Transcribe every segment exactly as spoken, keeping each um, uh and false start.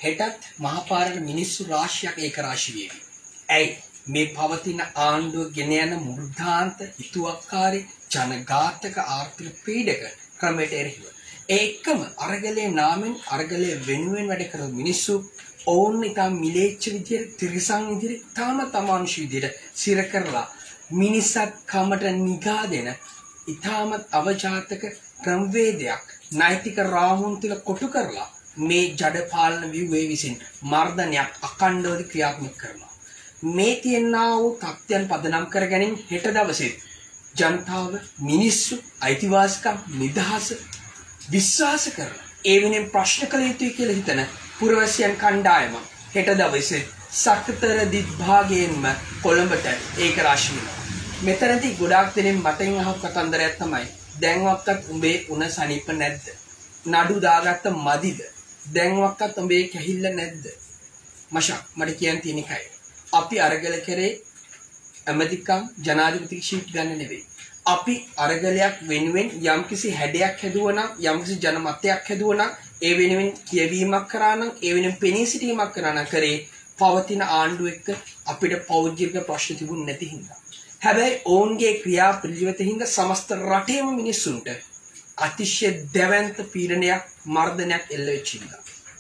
හෙටත් මහපාරට මිනිස්සු රාශියක් ඒක රාශි වේවි. ඇයි මේ පවතින ආණ්ඩුව ගෙන යන මුර්ධාන්ත හිතුවක්කාරී ජනඝාතක ආර්ථික පීඩක ක්‍රමයට එරෙහිව ඒ එක්කම අරගලේ නාමෙන් අරගලේ වෙනුවෙන් වැඩ කරන මිනිස්සු ඕන් නිකම් මිලේච්ච විදියට තිරසං විදියට තාමත් අමානුෂ විදියට සිර කරලා මිනිස්සත් කමට නිගා දෙන ඊටමත් අවජාතක ක්‍රමවේදයක් නෛතික රාමුන් තුල කොටු කරලා මේ ජඩ පාලන ව්‍යුහයේ විසින් මර්ධනයක් අකණ්ඩව ක්‍රියාත්මක කරනවා. මේ තියෙනා වූ තත්ත්වයන් පදනම් කරගැනීම හෙට දවසේ ජනතාව මිනිස්සු අයිතිවාසිකම් නිදහස විශ්වාස කරලා ඒ වෙනින් ප්‍රශ්න කළ යුතුයි කියලා හිතන පුරවැසියන් කණ්ඩායම හෙට දවසේ සක්තර දිග්භාගයෙන්ම කොළඹට ඒක රාශි වෙනවා. මෙතනදී ගොඩාක් දෙනෙක් මටෙන් අහපු කතන්දරයක් තමයි දැන්වක්වත් උඹේ උණ සනීප නැද්ද? නඩු දාගත්ත මදිද? දැන්වක්වත් උඹේ කැහිල්ල නැද්ද? මෂක් මට කියන්න තියෙන එකයි. අපි අරගල කරේ ඇමතිකම් ජනාධිපති ෂීට් ගන්න නෙවෙයි. අපි අරගලයක් වෙනුවෙන් යම්කිසි හැඩයක් හැදුවා නම් යම්කිසි ජනමතයක් හැදුවා නම් ඒ වෙනුවෙන් කියවීමක් කරා නම් ඒ වෙනුවෙන් පෙනී සිටීමක් කරා නම් කරේ පවතින ආණ්ඩුව එක්ක අපිට පෞද්ගලික ප්‍රශ්න තිබුණ නැති හින්දා. හැබැයි ඔවුන්ගේ ක්‍රියා පිළිවෙත හින්දා සමස්ත රටේම මිනිස්සුන්ට අතිශය දැවැන්ත පීඩනයක් මර්ධනයක් එල්ල වෙච්ච හින්දා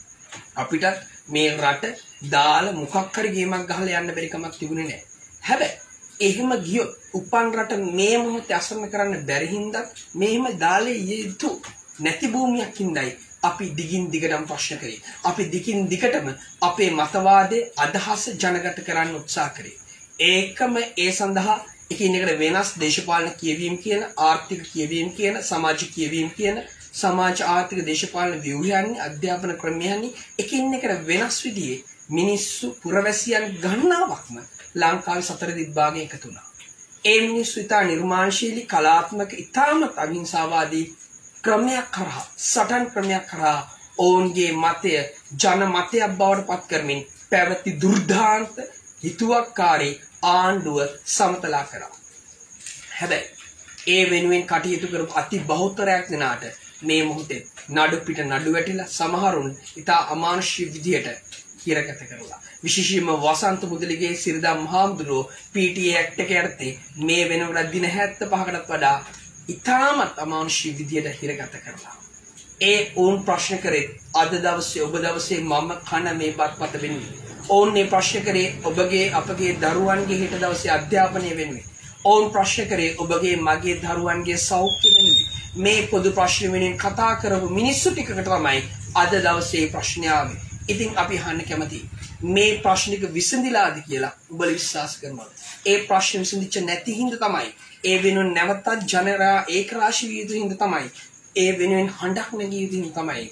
අපිට මේ රට දාලා මොකක් හරි ගේමක් ගහලා යන්න බැරි කමක් තිබුණේ නැහැ. හැබැයි එහෙම ගියොත් උපන් රට මේ මොහොතේ අසරණ කරන්න බැරි හින්දා මෙහෙම දාලේ යෙතු නැති භූමියක් හින්දායි අපි දිගින් දිගටම ප්‍රශ්න කරේ. අපි දිගින් දිගටම අපේ මතවාදයේ අදහස ජනගත කරන්න උත්සාහ කරේ. ඒකම ඒ සඳහා එකිනෙකට වෙනස් දේශපාලන කියවීම් කියන ආර්ථික කියවීම් කියන සමාජ කියවීම් කියන සමාජ ආර්ථික දේශපාලන ව්‍යුහයන් අධ්‍යාපන ක්‍රමයන් එකිනෙකට වෙනස් විදිහේ මිනිස්සු පුරවැසියන් ගණනාවක්ම ලංකාවේ සතර දිග්භාගයේ එකතු වුණා. ඒ මිනිස්සු ඉතා නිර්මාණශීලී කලාත්මක ඉතාමත් අහිංසාවාදී ක්‍රමයක් කරා සටන් ක්‍රමයක් කරා ඔවුන්ගේ මතය ජන මතයක් බවට පත් කරමින් පැවති දුර්දාන්ත හිතුවක්කාරී ආණ්ඩුව සමතලා කරා. හැබැයි ඒ වෙනුවෙන් කටයුතු කරපු අති බහුතරයක් දෙනාට මේ මොහොතේ නඩු පිට නඩු වැටිලා සමහරුන් ඉතා අමානුෂික විදියට හිරගත කරලා විශේෂයෙන්ම වසන්ත මුදලිගේ සිරිදා මහාමුදුරුවෝ පී ටී ඒ ඇක්ට් එක යටතේ මේ වෙනකොට දින හැත්තෑ පහකටත් වඩා ඉතාමත් අමානුෂික විදියට හිරගත කරලා ඒ ඕන් ප්‍රශ්න කරේ අද දවසේ ඔබ දවසේ මම කන මේ බත්පත වෙනුවෙන් ඕන් මේ ප්‍රශ්න කරේ ඔබගේ අපගේ දරුවන්ගේ හෙට දවසේ අධ්‍යාපනය වෙනුවෙන් ඕන් ප්‍රශ්න කරේ ඔබගේ මගේ දරුවන්ගේ සෞඛ්‍ය වෙනුවෙන් මේ පොදු ප්‍රශ්න වෙනුවෙන් කතා කරපු මිනිස්සු ටිකකට තමයි අද දවසේ ප්‍රශ්න ආවේ. ඉතින් අපි අහන්න කැමතියි මේ ප්‍රශ්නික විසඳිලාද කියලා ඔබලා විශ්වාස කරනවා. ඒ ප්‍රශ්න විසඳිච්ච නැති හින්දා තමයි ඒ වෙනුවෙන් නැවතත් ජනරා ඒකරාශී විය යුතු හින්දා තමයි ඒ වෙනුවෙන් හඬක් නැගිය යුතු හින්දා තමයි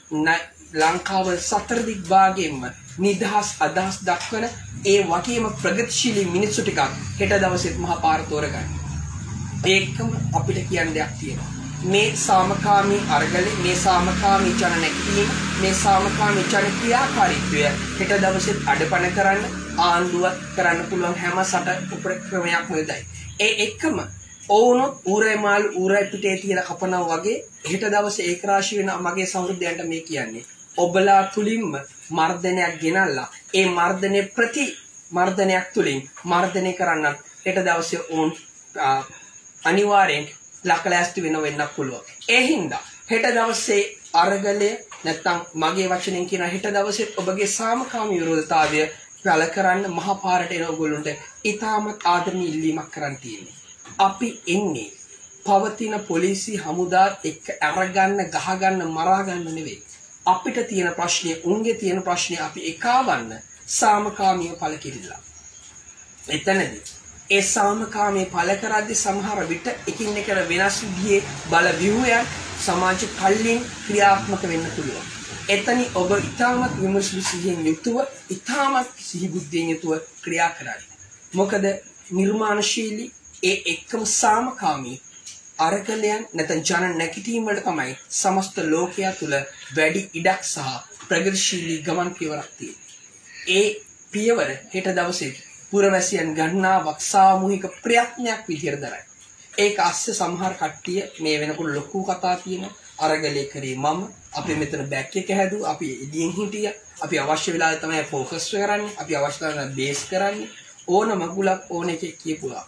ලංකාව සතර දිග්භාගයෙන්ම නිදහස් අදහස් දක්වන ඒ වගේම ප්‍රගතිශීලී මිනිස්සු ටිකක් හෙට දවසෙත් මහා පාර තෝරගන්න. ඒකම අපිට කියන්න දෙයක් තියෙනවා. මේ සාමකාමී අරගලේ මේ සාමකාමී ජන නැගීම මේ සාමකාමී ජන ක්‍රියාකාරීත්වය හෙට දවසෙත් අඩපණ කරන්න ආණ්ඩුවක් කරන්න පුළුවන් හැම සට උපක්‍රමයක්ම යොදයි. ඒ එක්කම ඕනොත් ඌරයි මාළු ඌරයි පිටේ තියලා කපනවා වගේ හෙට දවසේ ඒකරාශී වෙන මගේ සහෘදයන්ට මේ කියන්නේ ඔබලා තුලින්ම මර්ධනයක් ගෙනල්ලා ඒ මර්ධනයේ ප්‍රති මර්ධනයක් තුලින් මර්ධනය කරන්න හෙට දවසේ ඕන් අනිවාර්යෙන් ලකලෑස්ති වෙන වෙන්නත් පුළුවන්. ඒ හින්දා හෙට දවසේ අරගලය නැත්තම් මගේ වචනෙන් කියන හෙට දවසේ ඔබගේ සාමකාමී විරෝධතාවය පළ කරන්න මහා පාරට එන ඔයගොල්ලන්ට ඉතාමත් ආදරණීය ඉල්ලීමක් කරන්න තියෙනවා. අපි එන්නේ පවතින පොලිසිය හමුදාත් එක්ක අරගන්න ගහගන්න මරා ගන්න නෙවෙයි. අපිට තියෙන ප්‍රශ්නේ උන්ගේ තියෙන ප්‍රශ්නේ අපි එකවන්න සාමකාමීව පළ කිරිලා. එතනදී ඒ සාමකාමී පළ කරද්දී සමහර විට එකින් එකට වෙනස් විදිහේ බල ව්‍යුහයන් සමාජ කල්ලින් ක්‍රියාත්මක වෙන්න පුළුවන්. එතනි ඔබ ඉතාමත් විමර්ශනශීලීන් යුතුව ඉතාමත් සිහිබුද්ධියෙන් යුතුව ක්‍රියා කරන්න. මොකද නිර්මාණශීලී ඒ එක්කම සාමකාමී අරගලයන් නැත්නම් ජන නැගිටීම් වල තමයි සමස්ත ලෝකයා තුල වැඩි ඉඩක් සහ ප්‍රගතිශීලී ගමන් පියවරක් තියෙන්නේ. ඒ පියවර හෙට දවසේ පුරවැසියන් ගණනාවක් සාමූහික ප්‍රයත්නයක් විදියට දරයි. ඒක අස්සේ සමහර කට්ටිය මේ වෙනකොට ලොකු කතා තියෙනවා. අරගලේ කරේ මම. අපි මෙතන බෑක් එක හැදුවා. අපි එළියෙන් හිටියා. අපි අවශ්‍ය වෙලාවට තමයි ફોකස් කරන්නේ. අපි අවශ්‍ය වෙලාවට බේස් කරන්නේ. ඕන මගුලක් ඕන එකේ කියපුවා.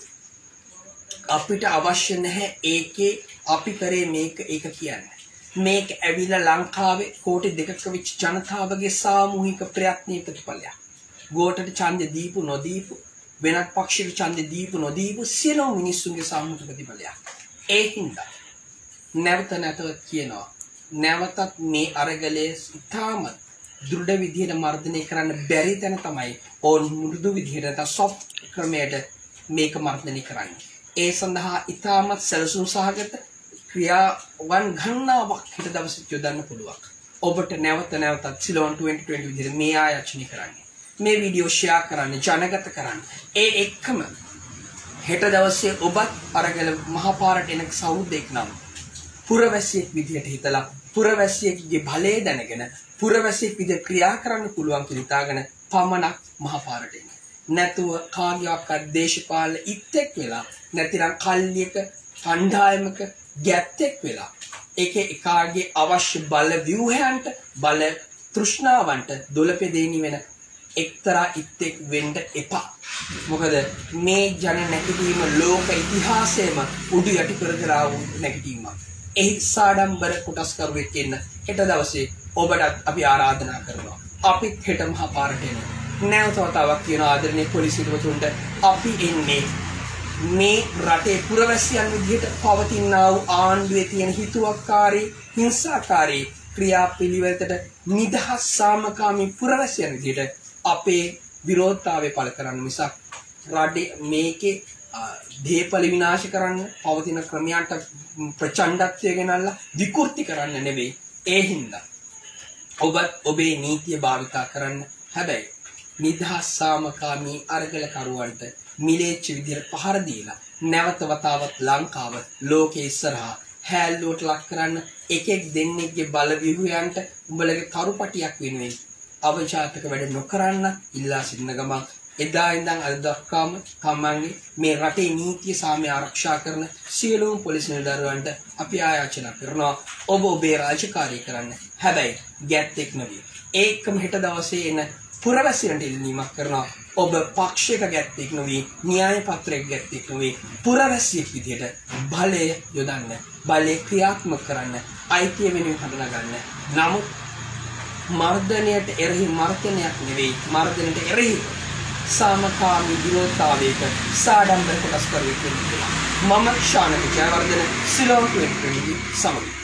අපිට අවශ්‍ය නැහැ ඒකේ අපි කරේ මේක ඒක කියන්නේ. මේක ඇවිල්ලා ලංකාවේ කෝටි දෙකක විච් ජනතාවගේ සාමූහික ප්‍රයත්නයේ ප්‍රතිඵලයක්. ගෝඨට ඡන්දෙ දීපු නොදීපු වෙනත් පක්ෂයකට ඡන්දෙ දීපු නොදීපු සියලුම මිනිස්සුන්ගේ සාමූහික ප්‍රතිඵලයක්. ඒ හින්දා නැවත නැවත කියනවා නැවතත් මේ අරගලයේ ඉතාම දෘಢ විදිහට මර්ධනය කරන්න බැරි තැන තමයි ඕන් මෘදු විදිහට සොෆ්ට් ක්‍රමයට මේක මර්ධනය කරන්නේ. ඒ සඳහා ඉතාමත් සැලසුම් සහගත ක්‍රියාවන් ගණනාවක් හිට දවසට යොදන්න පුළුවන්. ඔබට නැවත නැවතත් සිලෝන් twenty twenty විදිහට මේ ආයෝජනය කරන්න. මේ වීඩියෝ ෂෙයා කරන්න, ජනගත කරන්න. ඒ එක්කම හෙට දවසේ ඔබත් අරගල මහපාරට එන සෞදෙක් නම් පුරවැසියෙක් විදිහට හිතලා පුරවැසියෙක්ගේ බලය දැනගෙන පුරවැසියෙක් විදිහට ක්‍රියා කරන්න පුළුවන් කියලා හිතාගෙන පමණක් මහපාරට එන්න. නැතුව කාගේවත් දේශපාලන ඉත්තෙක් වෙලා නැතිනම් කල්ලියක කණ්ඩායමක ගැත්තෙක් වෙලා ඒකේ එකාගේ අවශ්‍ය බල ව්‍යුහයන්ට බල තෘෂ්ණාවන්ට දොළපෙදෙණි වෙන එක්තරා ඉත්තෙක් වෙන්න එපා. මොකද මේ ජන නැගිටීම ලෝක ඉතිහාසයේම උඩු යටි කරදරා වූ නැගිටීමක්. එහි සාඩම්බර කොටස්කරුවෙක් ඉන්න හෙට දවසේ ඔබට අපි ආරාධනා කරනවා. අපිත් හෙට මහා පාරට එන්න. නැවත වතාවක් කියන ආදරණීය පොලිසියතුන්ට අපි එන්නේ මේ රටේ පුරවැසියන් විදිහට පවතිනා වූ ආණ්ඩුවේ තියෙන හිතුවක්කාරී හිංසාකාරී ක්‍රියාපිළිවෙලකට නිදහස් සාමකාමී පුරවැසියන් විදිහට අපේ විරෝධතාවය පළ කරන්න මිසක් රටේ මේකේ දේපල විනාශ කරන්න පවතින ක්‍රමයන්ට ප්‍රචණ්ඩත්වය ගෙනල්ලා විකෘති කරන්න නෙවෙයි. ඒ හින්දා ඔබ ඔබේ නීතිය භාවිතා කරන්න. හැබැයි නිදහස් සාමකාමී අරගලකරුවන්ට මිලේච්ච විදිහට පහර දීලා නැවත වතාවක් ලංකාව ලෝකේ ඉස්සරහා හැල්ලුවට ලක් කරන්න එකෙක් දෙන්නෙක්ගේ බල විහුයන්ට උඹලගේ කරුපටියක් වෙනුවෙන් අවජාතක වැඩ නොකරන්න ඉල්ලා සිටින ගමන් එදා ඉඳන් අද දක්වාම තමන්ගේ මේ රටේ නීතිය සාමය ආරක්ෂා කරන සියලුම පොලිස් නිලධාරීන්ට අපි ආයාචනා කරනවා ඔබ ඔබේ රාජකාරිය කරන්න. හැබැයි ගැත්තෙක් නෙවෙයි. ඒකම හෙට දවසේ එන පුරවැසියන්ට ඉල්ලීමක් කරනවා ඔබ පක්ෂයක ගැත්තෙක් නෙවෙයි, න්‍යාය පත්‍රයක ගැත්තෙක් නෙවෙයි, පුරවැසියෙක් විදිහට බලය යොදන්න, බලය ක්‍රියාත්මක කරන්න, අයිතිය වෙනුවෙන් හඳුනා ගන්න. නමුත් මර්ධනයට එරෙහි මර්ධනයක් නෙවෙයි, මර්ධනයට එරෙහි සාමකාමී විරෝධතාවයක සාඩම්බර කොටස් කරුවෙක් වෙන්න. මම Shanaka Jayawardena Ceylon twenty twenty සමග